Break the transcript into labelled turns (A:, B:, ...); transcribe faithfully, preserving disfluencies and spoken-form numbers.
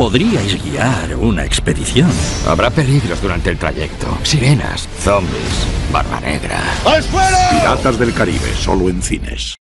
A: Podríais guiar una expedición.
B: Habrá peligros durante el trayecto. Sirenas, zombies, barba negra.
C: Piratas del Caribe, solo en cines.